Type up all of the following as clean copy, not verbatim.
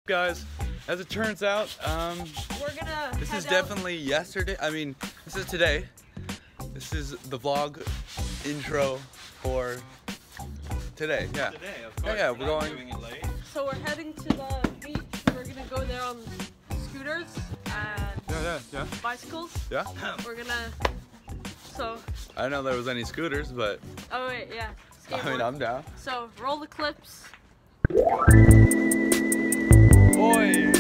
Guys, as it turns out, we're gonna this is definitely yesterday. I mean, this is today. This is the vlog intro for today. Yeah. Today, of course. Yeah, we're going. So we're heading to the beach. We're gonna go there on scooters and Yeah. bicycles. Yeah. We're gonna. So. I didn't know there was any scooters, but. Oh wait, yeah. I mean, I'm down. So roll the clips. Boys.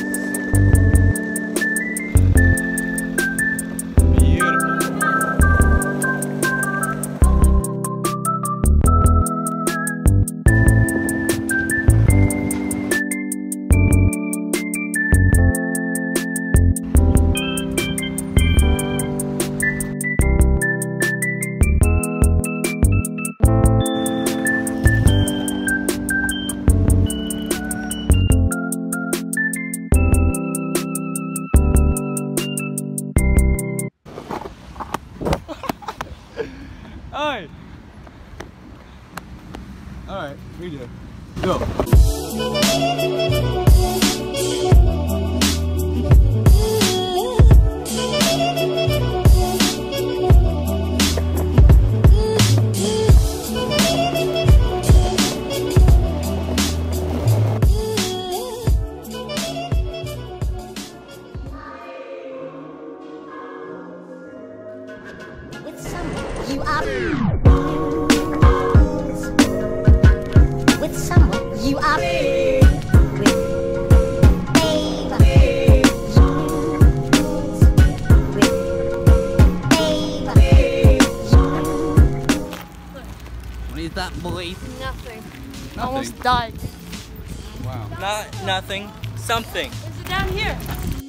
Alright, we do. Go. With someone you are. With someone you are. What is that, boy? Nothing. Almost died. Wow. Not nothing. Something. Is it down here?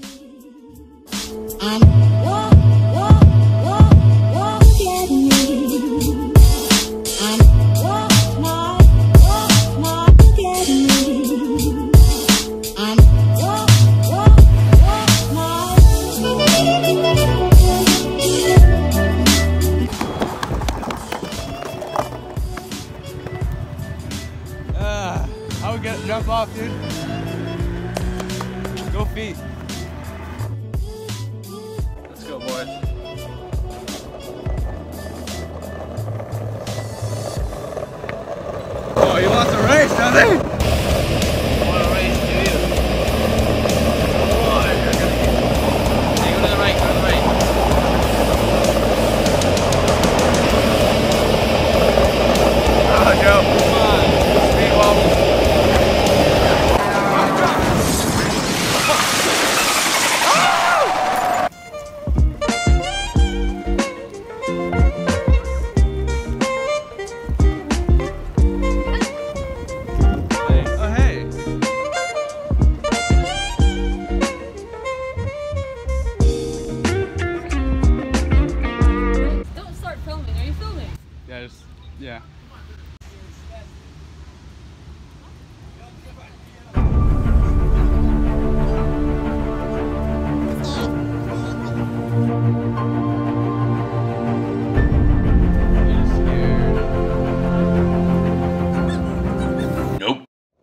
I would jump off, dude. Go feet. Let's go, boys. Oh, he wants to race, doesn't he? I want to race to you. Boy, you're gonna get... Hey, go to the right, go to the right. Oh, Joe. Come on. Speed wobble. Yeah. Nope.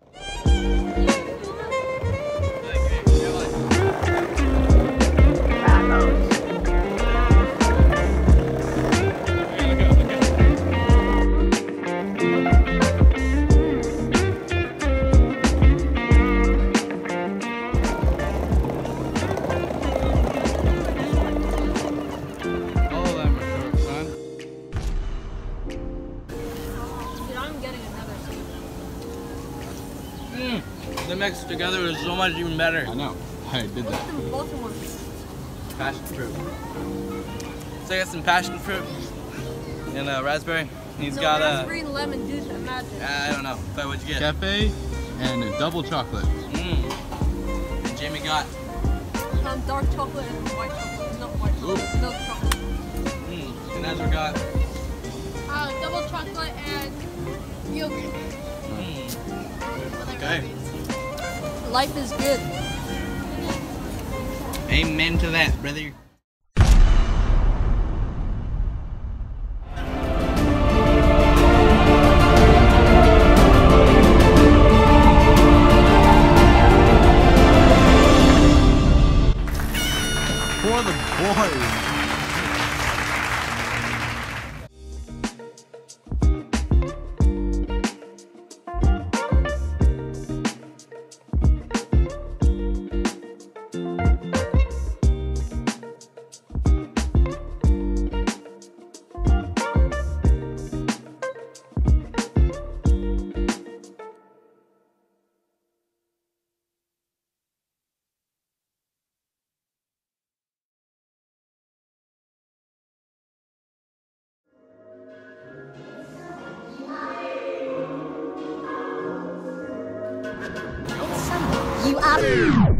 Them mixed together is so much even better. I know. I did that. Both of them. Passion fruit. So I got some passion fruit and raspberry. He's got a raspberry and lemon, dude. Imagine. I don't know. What'd you get? Cafe and a double chocolate. And Jamie got Dark chocolate and white chocolate. Not white chocolate. Milk chocolate. and Ezra got Double chocolate and yogurt. Okay. Life is good. Amen to that, brother. You are.